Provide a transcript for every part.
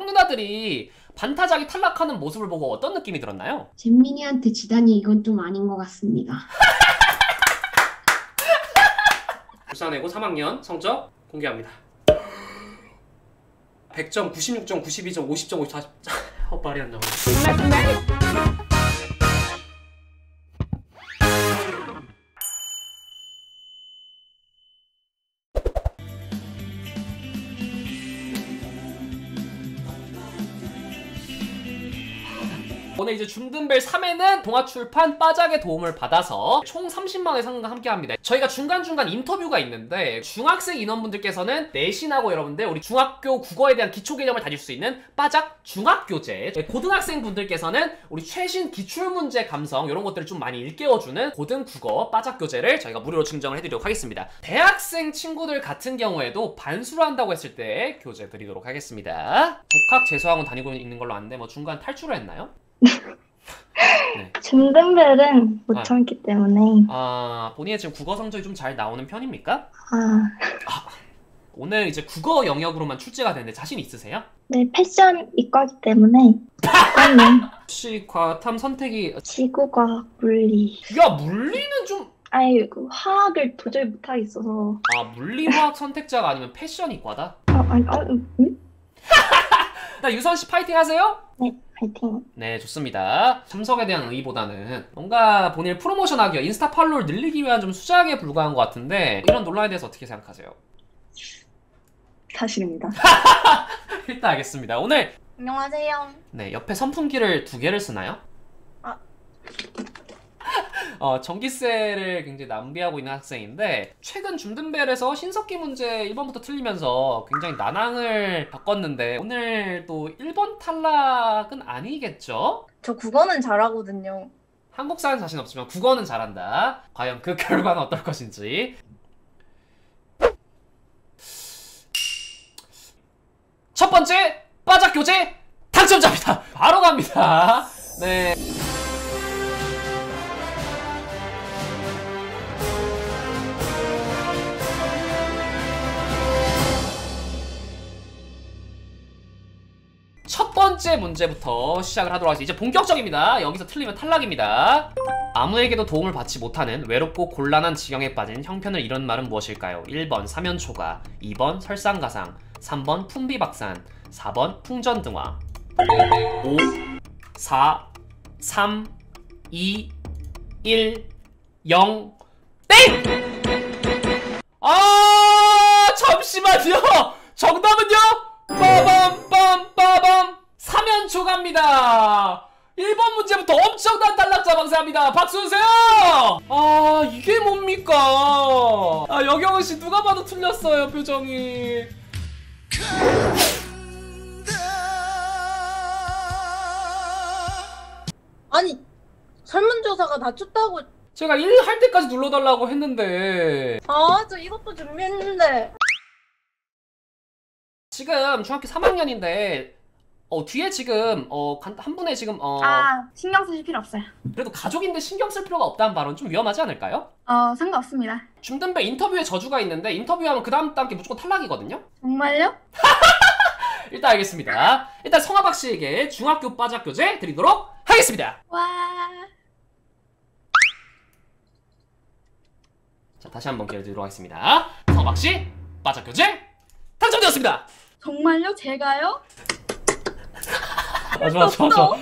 누나들이 반타작이 탈락하는 모습을 보고 어떤 느낌이 들었나요? 잼민이한테 지다니 이건 좀 아닌 것 같습니다. 울산외고 3학년 성적 공개합니다. 100점, 96점, 92점, 50점, 54점. 말이 안 나오네. 오늘 이제 줌든벨 3회는 동아출판 빠작의 도움을 받아서 총 30만원의 상금과 함께합니다. 저희가 중간중간 인터뷰가 있는데 중학생 인원분들께서는 내신하고 여러분들 우리 중학교 국어에 대한 기초 개념을 다질 수 있는 빠작 중학교재, 고등학생 분들께서는 우리 최신 기출문제 감성 이런 것들을 좀 많이 일깨워주는 고등 국어 빠작 교재를 저희가 무료로 증정을 해드리도록 하겠습니다. 대학생 친구들 같은 경우에도 반수를 한다고 했을 때 교재 드리도록 하겠습니다. 독학 재수학원 다니고 있는 걸로 아는데 뭐 중간 탈출을 했나요? 네. 줌든벨은 못 참기 때문에. 본인의 지금 국어 성적이 좀 잘 나오는 편입니까? 오늘 이제 국어 영역으로만 출제가 되는데 자신 있으세요? 네, 패션 이과기 때문에. 혹시 과탐 선택이 지구과학, 물리. 야, 물리는 좀 아니, 그 화학을 도저히 못하겠어서. 물리화학 선택자가 아니면 패션 이과다? 나 유선씨 파이팅 하세요? 네, 파이팅. 네, 좋습니다. 참석에 대한 의의보다는 뭔가 본인을 프로모션하기 위해 인스타 팔로우를 늘리기 위한 좀 수작에 불과한 것 같은데 이런 논란에 대해서 어떻게 생각하세요? 사실입니다. 일단 알겠습니다. 오늘 안녕하세요. 네, 옆에 선풍기를 2개를 쓰나요? 전기세를 굉장히 낭비하고 있는 학생인데 최근 줌든벨에서 신석기 문제 1번부터 틀리면서 굉장히 난항을 겪었는데 오늘 또 1번 탈락은 아니겠죠? 저 국어는 잘하거든요. 한국사는 자신 없지만 국어는 잘한다. 과연 그 결과는 어떨 것인지. 첫 번째 빠작 교재 당첨자입니다. 바로 갑니다. 네. 첫 번째 문제부터 시작을 하도록 하겠습니다. 이제 본격적입니다. 여기서 틀리면 탈락입니다. 아무에게도 도움을 받지 못하는 외롭고 곤란한 지경에 빠진 형편을 이런 말은 무엇일까요? 1번 사면초가, 2번 설상가상, 3번 풍비박산, 4번 풍전등화. 5, 4, 3, 2, 1, 0, 땡! 잠시만요! 정답은요? 빠밤 사면초가입니다. 1번 문제부터 엄청난 탈락자 방세합니다. 박수 주세요. 이게 뭡니까? 여경은씨 누가 봐도 틀렸어요. 표정이. 아니, 설문조사가 낮췄다고. 제가 1 할 때까지 눌러달라고 했는데 저 이것도 준비했는데. 지금 중학교 3학년인데 뒤에 지금 한 분의 지금 신경 쓰실 필요 없어요. 그래도 가족인데 신경 쓸 필요가 없다는 발언 좀 위험하지 않을까요? 상관없습니다. 줌든벨 인터뷰에 저주가 있는데 인터뷰하면 그 다음 단계 무조건 탈락이거든요? 정말요? 일단 알겠습니다. 일단 성하박 씨에게 중학교 빠작 교재 드리도록 하겠습니다. 와. 자, 다시 한번 기회 드리도록 하겠습니다. 성하박 씨 빠작 교재 당첨되었습니다. 정말요? 제가요? 좋아.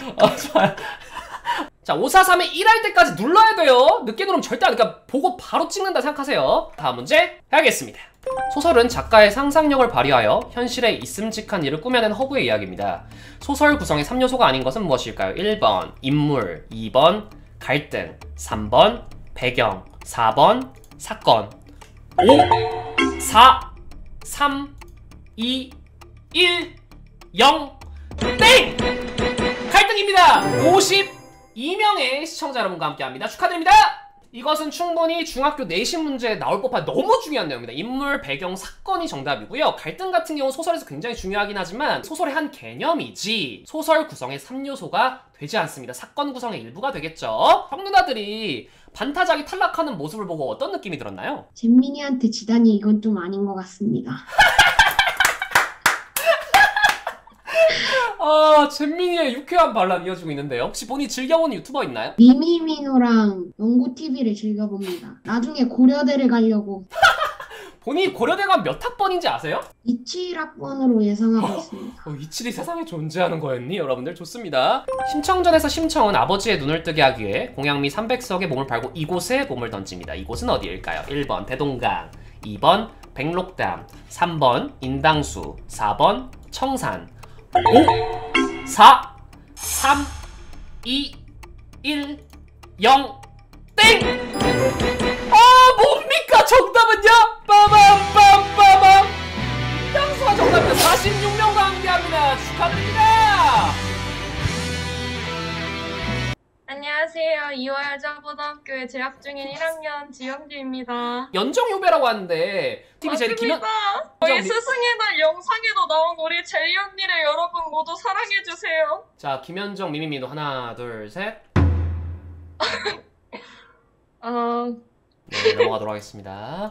자, 543에 1 할 때까지 눌러야 돼요. 늦게 누르면 절대 안 돼. 그러니까 보고 바로 찍는다 생각하세요. 다음 문제 가겠습니다. 소설은 작가의 상상력을 발휘하여 현실에 있음직한 일을 꾸며낸 허구의 이야기입니다. 소설 구성의 3요소가 아닌 것은 무엇일까요? 1번 인물, 2번 갈등, 3번 배경, 4번 사건. 5, 4, 3, 2, 1, 0, 땡! 갈등입니다. 52명의 시청자 여러분과 함께합니다. 축하드립니다. 이것은 충분히 중학교 내신 문제에 나올 법한 너무 중요한 내용입니다. 인물, 배경, 사건이 정답이고요. 갈등 같은 경우 소설에서 굉장히 중요하긴 하지만 소설의 한 개념이지 소설 구성의 3요소가 되지 않습니다. 사건 구성의 일부가 되겠죠. 형 누나들이 반타작이 탈락하는 모습을 보고 어떤 느낌이 들었나요? 잼민이한테 지다니 이건 좀 아닌 것 같습니다. 아, 잼민이의 유쾌한 반란 이어지고 있는데요. 혹시 본인이 즐겨보는 유튜버 있나요? 미미민호랑 연구TV를 즐겨봅니다. 나중에 고려대를 가려고 본인이 고려대가 몇 학번인지 아세요? 27학번으로 예상하고 있습니다. 이칠이 세상에 존재하는 거였니? 여러분들 좋습니다. 심청전에서 심청은 아버지의 눈을 뜨게 하기 위해 공양미 300석에 몸을 팔고 이곳에 몸을 던집니다. 이곳은 어디일까요? 1번 대동강, 2번 백록담, 3번 인당수, 4번 청산. 5, 4, 3, 2, 1, 0, 땡! 뭡니까? 정답은요? 빠밤빰빠밤! 양수가 정답입니다. 46명과 함께합니다. 축하드립니다. 안녕하세요. 이화여자고등학교에 재학 중인 1학년 지영주입니다. 연정유배라고 하는데 TV 제리 김연... 저희 스승의 날 영상에도 나온 우리 제이 언니를 여러분 모두 사랑해주세요. 자, 김연정 미미미도 하나 둘 셋. 네, 넘어가도록 하겠습니다.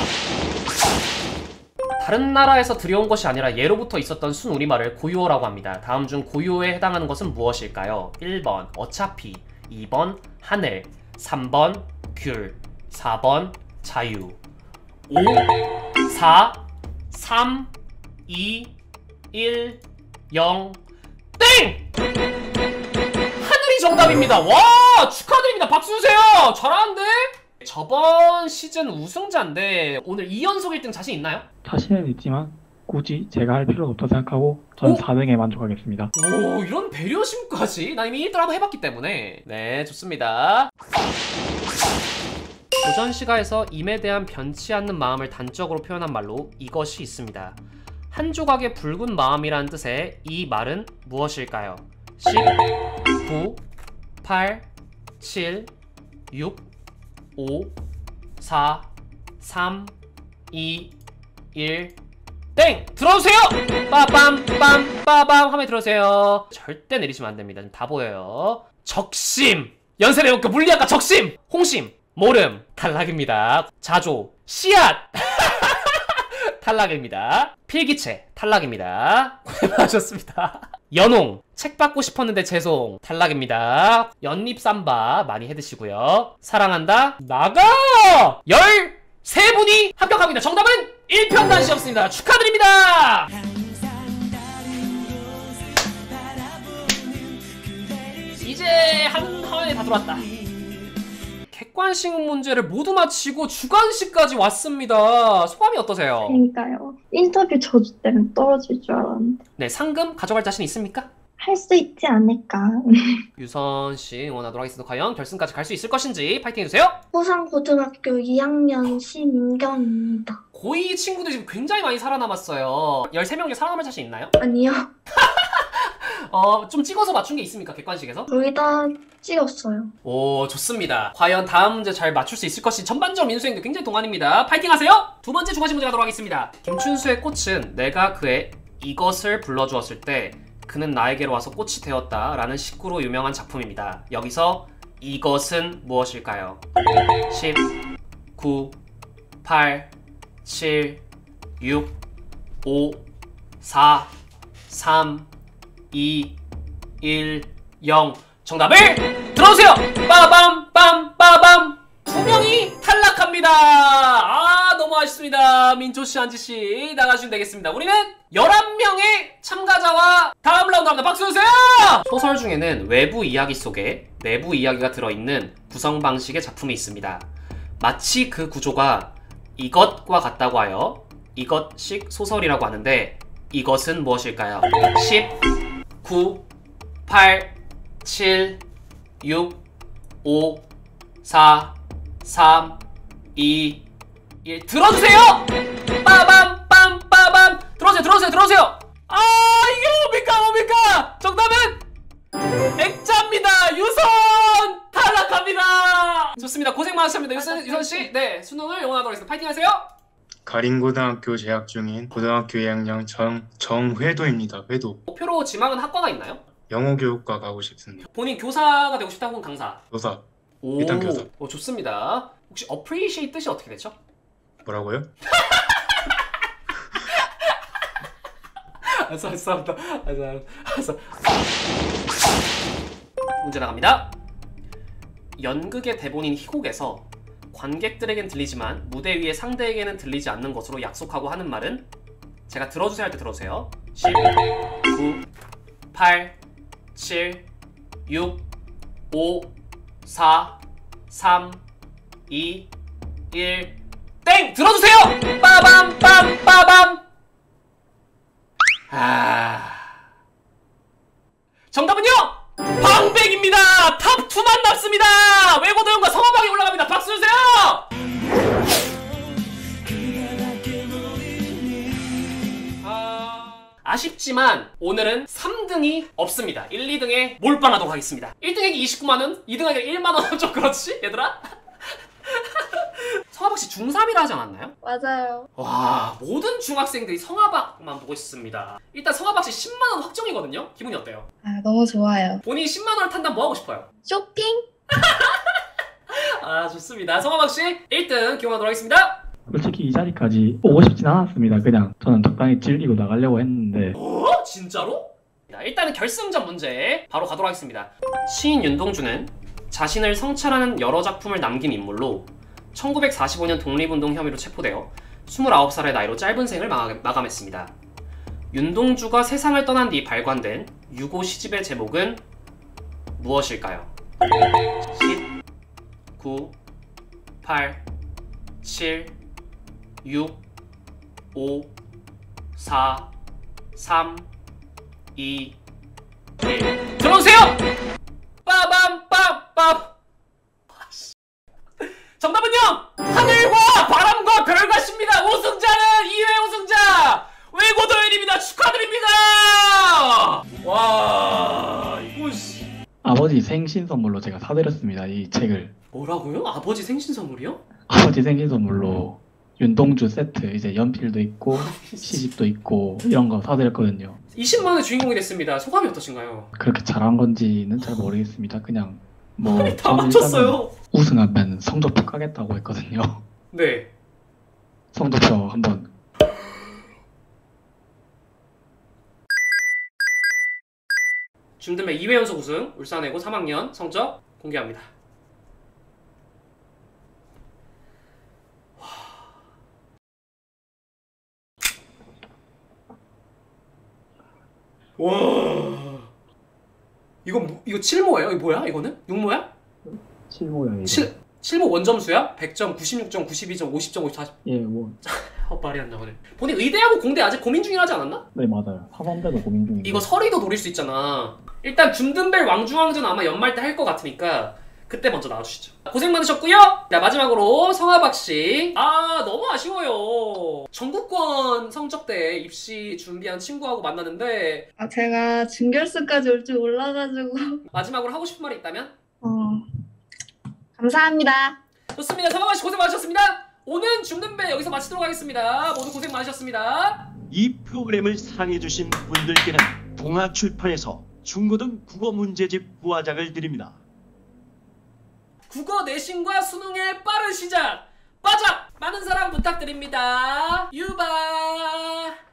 다른 나라에서 들여온 것이 아니라 예로부터 있었던 순우리말을 고유어라고 합니다. 다음 중 고유어에 해당하는 것은 무엇일까요? 1번 어차피, 2번 하늘, 3번 귤, 4번 자유. 5, 4, 3, 2, 1, 0, 땡! 하늘이 정답입니다. 와, 축하드립니다. 박수 주세요. 잘하는데? 저번 시즌 우승자인데 오늘 2연속 1등 자신 있나요? 자신은 있지만 굳이 제가 할 필요는 없다고 생각하고 저는 4등에 만족하겠습니다. 오, 이런 배려심까지? 나 이미 1등 한번 해봤기 때문에. 네, 좋습니다. 고전시가에서 임에 대한 변치 않는 마음을 단적으로 표현한 말로 이것이 있습니다. 한 조각의 붉은 마음이라는 뜻의 이 말은 무엇일까요? 10, 9, 8, 7, 6, 5, 4, 3, 2, 1, 땡! 들어주세요! 빠밤, 빰, 빠밤 하면 들어주세요. 절대 내리시면 안 됩니다. 다 보여요. 적심! 연세대학교 물리학과 적심! 홍심! 모름! 탈락입니다. 자조! 씨앗! 탈락입니다. 필기체! 탈락입니다. 고생하셨습니다. 연홍! 책 받고 싶었는데 죄송. 탈락입니다. 연잎쌈바 많이 해드시고요. 사랑한다. 나가! 13분이 합격합니다. 정답은 1편단시였습니다. 축하드립니다. 이제 한 화에 다 들어왔다. 객관식 문제를 모두 마치고 주관식까지 왔습니다. 소감이 어떠세요? 그러니까요. 인터뷰 저주 때문에 떨어질 줄 알았는데 네, 상금 가져갈 자신 있습니까? 할 수 있지 않을까. 유선씨 응원하도록 하겠습니다. 과연 결승까지 갈 수 있을 것인지 파이팅 해주세요. 호상고등학교 2학년 신민경입니다. 고2 친구들이 지금 굉장히 많이 살아남았어요. 13명 중에 살아남을 자신 있나요? 아니요. 좀 찍어서 맞춘 게 있습니까? 객관식에서? 거의 다 찍었어요. 오, 좋습니다. 과연 다음 문제 잘 맞출 수 있을 것인지 전반적으로 민수행도 굉장히 동안입니다. 파이팅 하세요! 두 번째 주관식 문제 가도록 하겠습니다. 김춘수의 꽃은 내가 그의 이것을 불러주었을 때 그는 나에게로 와서 꽃이 되었다 라는 식구로 유명한 작품입니다. 여기서 이것은 무엇일까요? 10, 9, 8, 7, 6, 5, 4, 3, 2, 1, 0. 정답을 들어주세요! 빠밤, 빰, 빠밤! 2명이 탈락합니다. 아, 너무 아쉽습니다. 민초씨, 한지씨 나가주시면 되겠습니다. 우리는 11명의 참가자와 다음 라운드 합니다. 박수 주세요! 소설 중에는 외부 이야기 속에 내부 이야기가 들어있는 구성 방식의 작품이 있습니다. 마치 그 구조가 이것과 같다고 하여 이것식 소설이라고 하는데 이것은 무엇일까요? 10, 9, 8, 7, 6, 5, 4, 3, 2, 1 들어주세요! 빠밤 빰 빠밤 들어오세요. 아, 이게 뭡니까? 정답은 액자입니다. 유선 탈락합니다. 좋습니다. 고생 많으셨습니다. 유선씨. 네, 수능을 응원하도록 하겠습니다. 파이팅 하세요. 가림고등학교 재학 중인 고등학교 2학년 정회도입니다. 회도. 목표로 지망은 학과가 있나요? 영어교육과 가고 싶습니다. 본인 교사가 되고 싶다 혹은 강사? 교사. 오, 일단 교사. 좋습니다. 혹시 appreciate 뜻이 어떻게 되죠? 뭐라고요? 죄송합니다. 문제 나갑니다. 연극의 대본인 희곡에서 관객들에겐 들리지만 무대 위의 상대에게는 들리지 않는 것으로 약속하고 하는 말은? 제가 들어주세요 할 때 들어주세요. 10, 9, 8, 7, 6, 5, 4, 3, 2, 1, 땡! 들어주세요! 빠밤 빰 빠밤. 정답은요! 방백입니다! 탑2만 남습니다! 외고도형과 성화박이 올라갑니다! 박수 주세요! 아쉽지만 오늘은 3등이 없습니다. 1, 2등에 몰빵하도록 하겠습니다. 1등에게 29만원, 2등에게 1만원. 좀 그렇지? 얘들아? 성화박씨 중3이라 하지 않았나요? 맞아요. 와, 모든 중학생들이 성화박만 보고 있습니다. 일단 성화박씨 10만원 확정이거든요? 기분이 어때요? 아, 너무 좋아요. 본인이 10만원을 탄다면 뭐 하고 싶어요? 쇼핑? 아, 좋습니다. 성화박씨 1등 기원하도록 하겠습니다. 솔직히 이 자리까지 오고 싶진 않았습니다. 그냥 저는 적당히 즐기고 나가려고 했는데 어? 진짜로? 일단은 결승전 문제 바로 가도록 하겠습니다. 시인 윤동주는 자신을 성찰하는 여러 작품을 남긴 인물로 1945년 독립운동 혐의로 체포되어 29살의 나이로 짧은 생을 마감했습니다. 윤동주가 세상을 떠난 뒤 발간된 유고 시집의 제목은 무엇일까요? 10, 9, 8, 7, 6, 5, 4, 3, 2, 1 들어오세요! 빠밤빰빰. 정답은요! 하늘과 바람과 별것입니다. 우승자는 2회 우승자 외고도현입니다. 축하드립니다. 와, 이거 아버지 생신 선물로 제가 사드렸습니다. 이 책을. 뭐라고요? 아버지 생신 선물이요? 아버지 생신 선물로 윤동주 세트, 이제 연필도 있고 시집도 있고 이런 거 사드렸거든요. 20만원의 주인공이 됐습니다. 소감이 어떠신가요? 그렇게 잘한 건지는 잘 모르겠습니다. 그냥 뭐 다 저는 맞췄어요. 일단은 우승하면 성적표 까겠다고 했거든요. 네. 성적표 한번. 중등배 2회 연속 우승 울산외고 3학년 성적 공개합니다. 와. 이거 7모예요? 이거 뭐야? 이거는? 6모야? 7모양이에요. 7모 원점수야? 100점, 96점, 92점, 50점, 54점. 예, 뭐. 말이 안 나오네. 본인 의대하고 공대 아직 고민 중이라 하지 않았나? 네, 맞아요. 사범대도 고민 중인데. 이거 서리도 노릴 수 있잖아. 일단 줌든벨 왕중왕전 아마 연말 때 할 것 같으니까 그때 먼저 나와주시죠. 고생 많으셨고요. 자, 마지막으로 성화박씨. 아, 너무 아쉬워요. 전국권 성적대 입시 준비한 친구하고 만나는데 아, 제가 준결승까지 올 줄 몰라가지고. 마지막으로 하고 싶은 말이 있다면? 감사합니다. 좋습니다. 성화박씨 고생 많으셨습니다. 오늘 줌든벨 여기서 마치도록 하겠습니다. 모두 고생 많으셨습니다. 이 프로그램을 사랑해주신 분들께는 동아출판에서 중고등 국어 문제집 부화장을 드립니다. 국어 내신과 수능의 빠른 시작! 빠작! 많은 사랑 부탁드립니다. 유바!